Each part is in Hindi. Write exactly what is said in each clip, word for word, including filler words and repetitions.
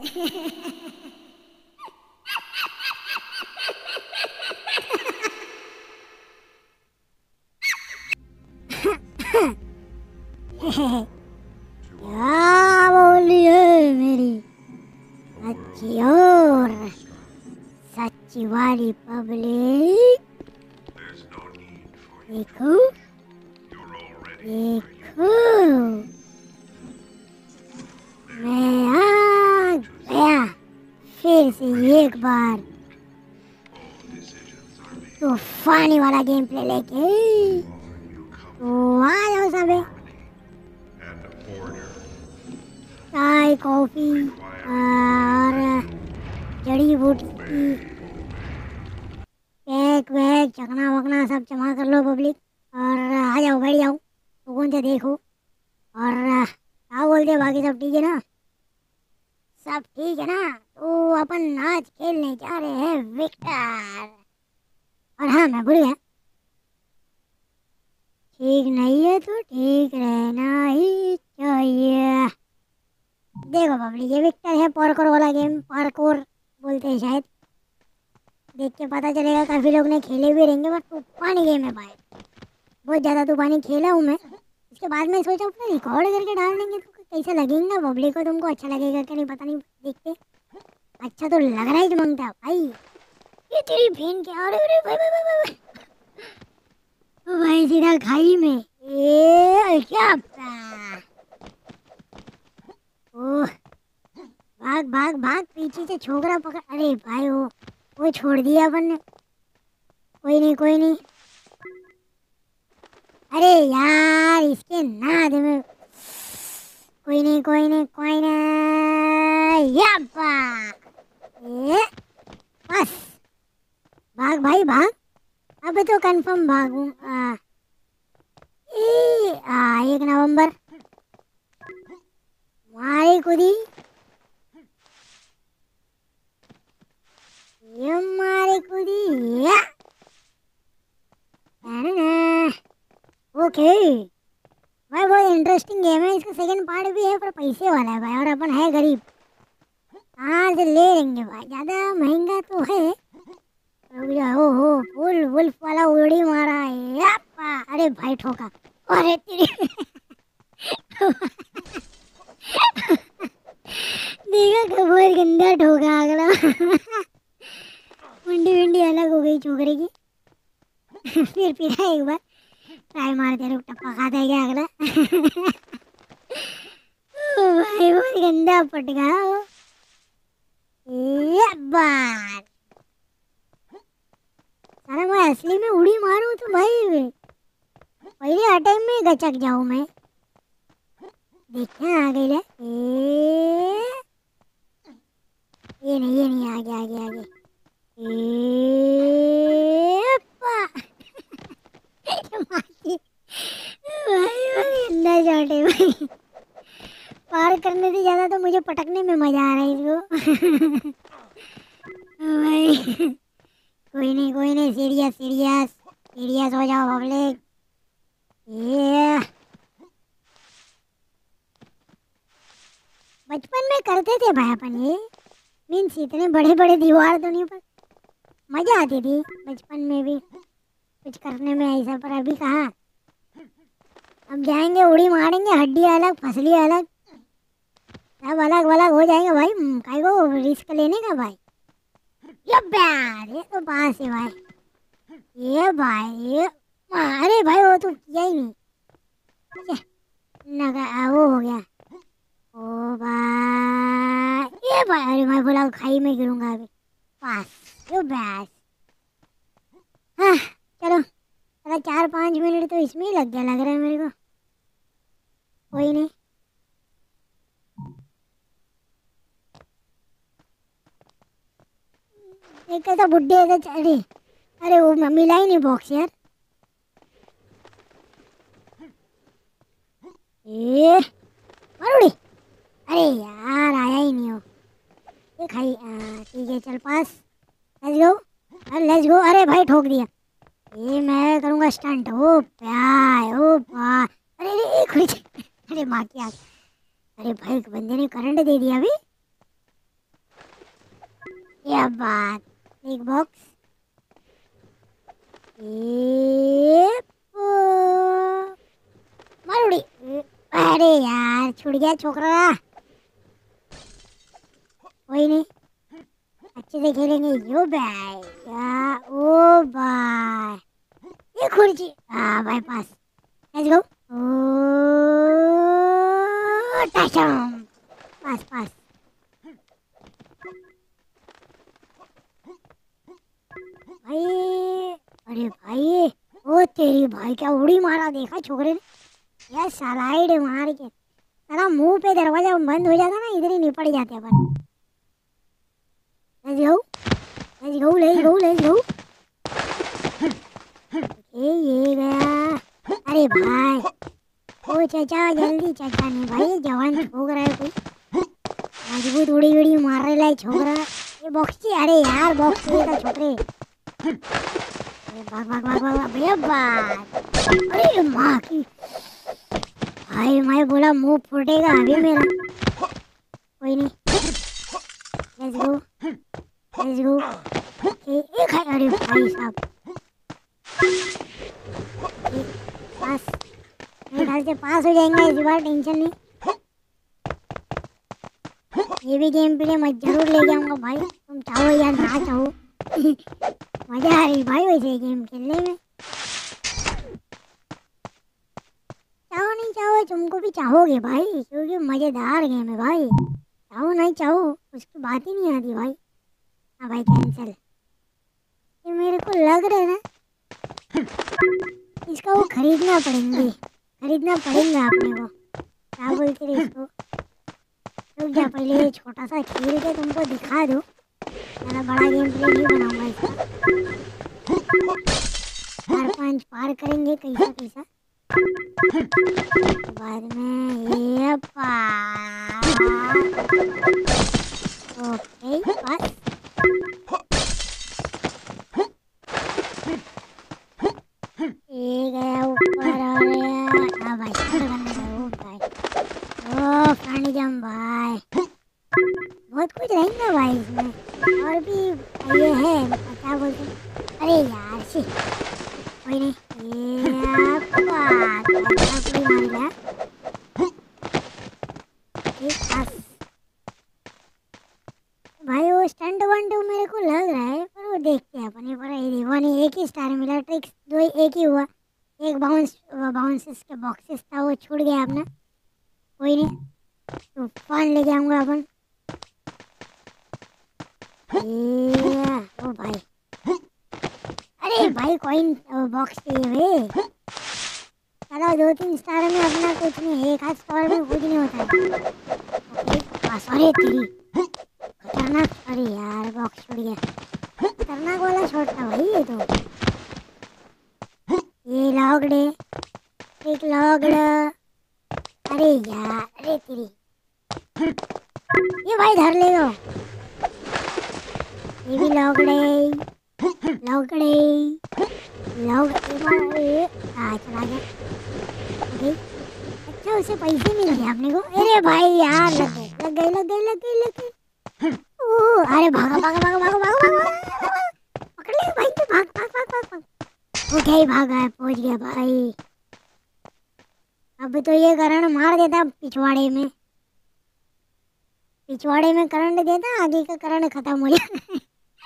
क्या बोली है मेरी अच्छी और सच्ची वाली पब्लिक? देखो देखो, मैं आ गया फिर से एक बार तूफानी वाला गेम प्ले लेके। तो आ जाओ सबे, चाय कॉफी और जड़ी बूटी केक वेक चखना वखना सब जमा कर लो पब्लिक, और आ जाओ बैठ जाओ सुकून से देखो। और क्या बोलते बाकी सब ठीक है ना? सब ठीक है ना? तो अपन आज खेलने जा रहे हैं विक्टर। और हाँ मैं भूल गया, ठीक नहीं है तो ठीक रहना ही चाहिए। देखो पब्लिक, ये विक्टर है पार्कोर वाला गेम, पार्कोर बोलते हैं शायद। देख के पता चलेगा, काफ़ी लोग ने खेले भी रहेंगे, बट तूफानी गेम है भाई, बहुत ज़्यादा तूफानी खेला हूँ मैं। इसके बाद में सोचा अपना रिकॉर्ड करके डाल देंगे तो कैसा लगेगा पब्लिक को, तुमको अच्छा लगेगा कि नहीं पता नहीं, देखते। अच्छा तो लग रहा है मांगता भाई। ये तेरी बहन क्या, अरे अरे भाई भाई भाई भाई ओ भाई सीधा खाई में। ए क्या ओह, भाग भाग भाग, पीछे से छोकरा पकड़। अरे भाई वो वो छोड़ दिया अपन ने। कोई नहीं कोई नहीं, अरे यार इसके नाद में। कोई नहीं कोई नहीं कोई नहीं, याप्पा। ए बस भाग भाई भाग, अब तो कंफर्म भागूं। आ, ए, आ, एक नवंबर मारी कुदी, ये मारी कुदी या। ओके भाई, बहुत इंटरेस्टिंग गेम है, इसका सेकंड पार्ट भी है पर पैसे वाला है भाई, और अपन है गरीब, कहाँ से ले लेंगे भाई, ज़्यादा महंगा तो है। ओ हो फुल वुल्फ वाला उड़ी मारा है याप्पा। अरे भाई ठोका, अरे तेरी देखा कि बहुत गंदा ठोका अगला। मुंडी मुंडी अलग हो गई छोकरे की। फिर फिर एक बार ट्राई मारते रुक, टप्पा खाता है क्या अगला? ओ भाई बहुत गंदा पटका हो। ये बार साला मैं असली में उड़ी मारूं तो भाई पहले अटैक में गचक जाऊं मैं। देखते हैं आ गई ले। ए ये नहीं ये नहीं, आगे आगे आगे। ए भाई अंदर जाटे भाई, पार करने से ज्यादा तो मुझे पटकने में मजा आ रहा है इसको। भाई कोई नहीं कोई नहीं, सीरियस सीरियस सीरियस हो जाओ पब्लिक। ये बचपन में करते थे भाई अपन ये, मीन्स इतने बड़े बड़े दीवार तो नहीं, पर मजा आती थी बचपन में भी कुछ करने में ऐसा। पर अभी कहाँ, अब जाएंगे उड़ी मारेंगे, हड्डी अलग फसली अलग सब अलग अलग हो जाएंगे भाई, काहे को रिस्क लेने का भाई। ये प्यार ये तो पास है भाई, ये भाई ये अरे भाई वो तो किया ही नहीं, नगा वो हो गया। ओ भाई ये भाई, अरे मैं बोला खाई में गिरूंगा अभी, पास यो बस। हाँ चलो चलो, चार पाँच मिनट तो इसमें ही लग गया लग रहा है मेरे को। कोई नहीं, एक कैसा बुड्ढे है तो। अरे अरे वो मिला ही नहीं बॉक्स यार। ए मरुड़ी, अरे यार आया ही नहीं हो, ये खाई। ठीक है चल पास, लेट्स गो अरे लेट्स गो। अरे भाई ठोक दिया, ये मैं करूँगा स्टंट। ओ प्यार ओ पा, अरे अरे खुद, अरे माँ की आग। अरे भाई बंदे ने करंट दे दिया अभी। क्या बात। एक बॉक्स। ये मारूड़ी। अरे यार छूट गया छोकरा। कोई नहीं, अच्छे से खेलेंगे। यो भाई या ओ भाई, ये खुर्ची। हाँ भाई पास। Let's go. ओ टचम। पास पास। भाई अरे भाई, ओ तेरी भाई क्या उड़ी मारा, देखा छोकरे ने। यार सालाइड मार के साला मुंह पे दरवाजा बंद हो जाता ना, इधर ही निपट जाते अपन। Let's go let's go let's go let's go. ये ये गया। अरे भाई ओ चाचा जल्दी, चाचा नहीं भाई, जवान छोकरा है कोई, मजबूत उड़ी उड़ी मार रहा है छोकरा। ये बॉक्स। अरे यार बॉक्स का छोकरे। अरे भाग भाग भाग भाग भैया बात। अरे माँ की भाई, मैं बोला मुंह फूटेगा अभी मेरा। कोई नहीं, लेट्स गो लेट्स गो। एक है। अरे भाई साहब पास, मेरे ख्याल से पास हो जाएंगे इस बार, टेंशन नहीं। ये भी गेम प्ले मैं जरूर ले जाऊंगा भाई, तुम चाहो या ना चाहो। मजा आ रही भाई वैसे गेम खेलने में। चाहो नहीं चाहो तुमको भी चाहोगे भाई, क्योंकि मजेदार गेम है भाई। चाहो नहीं चाहो उसकी बात ही नहीं आती भाई। हाँ भाई कैंसिल। ये मेरे को लग रहा है ना, इसका वो खरीदना पड़ेंगे, खरीदना पड़ेगा अपने को। क्या बोलते रहे इसको। रुक जा, पहले ये छोटा सा खेल के तुमको दिखा दो, ज़्यादा बड़ा गेम प्ले नहीं बनाऊंगा इसका। चार पांच पार करेंगे कैसा कैसा, तो बाद में ये पास। ओके पास। ये गया ऊपर और हाँ भाई करने का। ओ भाई ओ पानी जम भाई, बहुत कुछ रहेगा भाई इसमें। और भी ये है क्या बोलते हैं। अरे यार सी कोई नहीं। ये बात कोई मार गया। बस भाई वो स्टंट वंट मेरे को लग रहा है, पर वो देखते हैं अपने पर। वन एक ही स्टार मिला, ट्रिक्स दो एक ही हुआ। एक बाउंस बाउंसेस के बॉक्सेस था वो छूट गया अपना। कोई नहीं, तो फन ले जाऊंगा अपन। ये ओ भाई, अरे भाई कॉइन बॉक्स चाहिए वे। चलो दो तीन स्टार में अपना कुछ नहीं, एक आध स्टार में कुछ नहीं होता है। अरे तेरी खतरनाक। अरे यार बॉक्स छूट गया, खतरनाक वाला शॉट था भाई ये तो। ये लॉक्ड है, एक लॉक्ड। अरे यार अरे तेरी, ये भाई धर ले लो। ये भी लॉक्ड है, लॉक्ड है, लॉक्ड। हाँ चला गया। ओके अच्छा, उसे पैसे मिल गए अपने को। अरे भाई यार लग गए लग गए लग गए लग गए लग गए। ओह अरे भागा भागा भागा भागा भागा भागा, पकड़ ले भाई तू, भाग भाग भाग भाग भाग। ओके भागा है, पहुंच गया भाई। अब तो ये करंट मार देता पिछवाड़े में, पिछवाड़े में करंट देता, आगे का करंट खत्म हो जाता।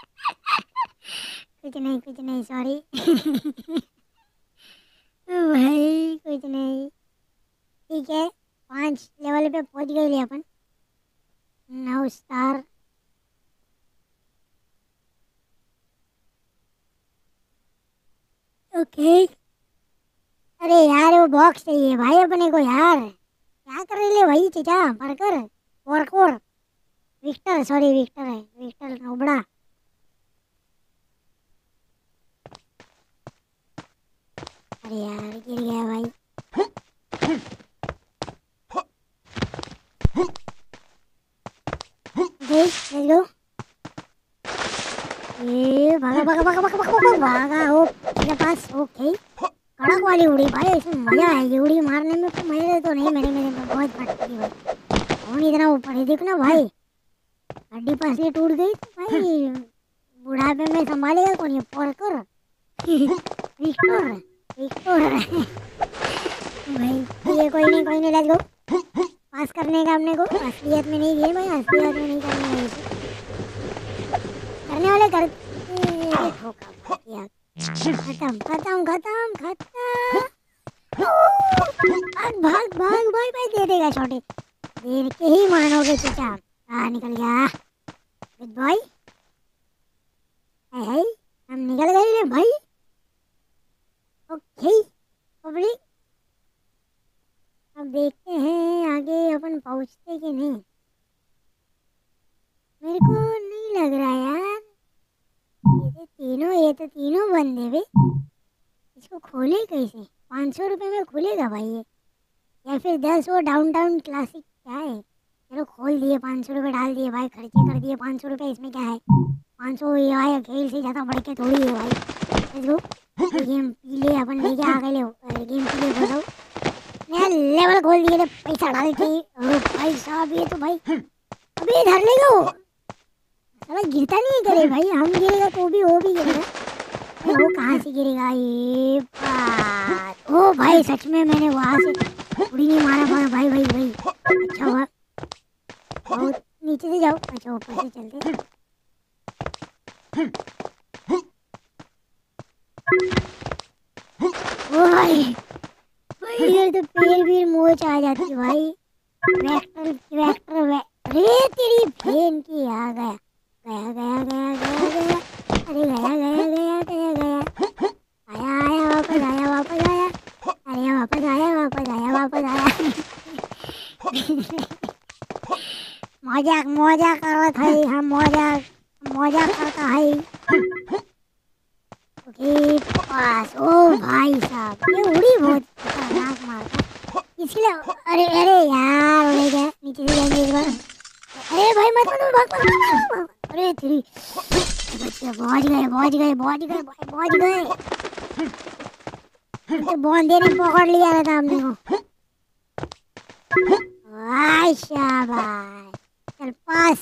कुछ नहीं कुछ नहीं सॉरी। भाई कुछ नहीं, ठीक है। पांच लेवल पे पहुंच गए ले अपन। नौ स्टार। ओके अरे यार वो बॉक्स चाहिए भाई अपने को यार। क्या कर रहे ले भाई चचा, बर्गर कोर विक्टर, सॉरी विक्टर है, विक्टर नोबड़ा। अरे यार गिर गया भाई। Let's go. ये भागा भागा भागा भागा भागा भागा हो मेरे पास। ओके कड़क वाली उड़ी भाई, इसमें मजा आएगी उड़ी मारने में। तो मेरे तो नहीं, मेरे मेरे में बहुत फटती भाई। कौन इतना ऊपर है देखना भाई। हड्डी पसली टूट गई तो भाई बुढ़ापे में संभालेगा कौन? ये पोरकर विक्टोर विक्टोर भाई ये कोई नहीं कोई नहीं, लेट्स गो। पास करने का अपने को असलियत में नहीं गेम है, असलियत में नहीं करने वाले करने वाले करते ठोका किया। खत्म खत्म खत्म खत्म। भाग भाग भाग भाई भाई दे देगा छोटे, देर के ही मानोगे चचा। हाँ निकल गया गुड बॉय। है हम निकल गए रे भाई। ओके पब्लिक, अब देखते हैं आगे अपन पहुंचते कि नहीं। मेरे को नहीं लग रहा यार, ये तो तीनों ये तो तीनों बंदे भी। इसको खोले कैसे? पाँच सौ रुपये में खुलेगा भाई ये, या फिर दस वो डाउनटाउन क्लासिक क्या है? चलो खोल दिए, पाँच सौ रुपये डाल दिए भाई, खर्चे कर दिए पाँच सौ रुपये, इसमें क्या है? पाँच सौ ये भाई खेल से ज़्यादा बढ़ के थोड़ी है भाई। लेट्स गो, गेम पी ले अपन, लेके आ गए ले गेम पी ले बताओ। नया लेवल खोल दिए, पैसा डाल के। अरे भाई साहब ये तो भाई अभी धर लेगा वो, साला गिरता नहीं है करे भाई, हम गिरेगा तो भी वो भी गिरेगा। वो कहाँ से गिरेगा ये बात? ओ भाई सच में मैंने वहाँ से उड़ी नहीं मारा भाई भाई भाई भाई। अच्छा हुआ बहुत नीचे से जाओ, अच्छा ऊपर से चलते। ओ भाई भाई इधर तो पैर भी मोच आ जाती भाई। वेक्टर वेक्टर वे अरे तेरी बहन की आ गया गया गया गया गया गया अरे गया गया गया गया गया आया आया वापस आया वापस आया अरे वापस आया वापस आया वापस आया। मजाक मजाक करत है हम, मजाक मजाक करता है। ओके पास। ओ भाई साहब ये उड़ी बहुत खतरनाक मारता इसलिए। अरे अरे यार उड़े गया, नीचे से जाएंगे एक बार। अरे भाई मत मत भाग भाग भाग। अरे तेरी बच्चे पहुंच गए पहुंच गए पहुंच गए पहुंच गए। तो बॉन्दे ने पकड़ लिया था हमने को। वाह शाबाश, चल पास।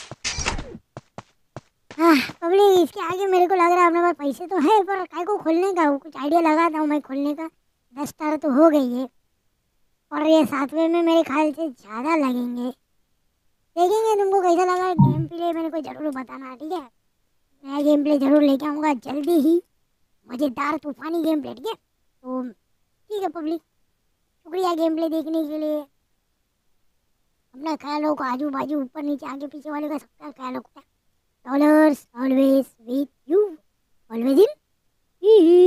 हाँ पब्लिक, इसके आगे मेरे को लग रहा है अपने पास पैसे तो है, पर काय को खोलने का कुछ आइडिया लगाता हूँ मैं खोलने का। दस स्टार तो हो गई है, और ये सातवें में मेरे ख्याल से ज़्यादा लगेंगे। देखेंगे तुमको कैसा लगा गेम प्ले, मेरे को ज़रूर बताना ठीक है। नया गेम प्ले ज़रूर लेके आऊँगा जल्दी ही, मज़ेदार तूफानी गेम प्ले। ठीक है तो ठीक है पब्लिक, शुक्रिया गेम प्ले देखने के लिए। अपना ख्याल हो, आजू बाजू ऊपर नीचे आगे पीछे वाले का सबका ख्याल रखता है। Dollars always with you, always in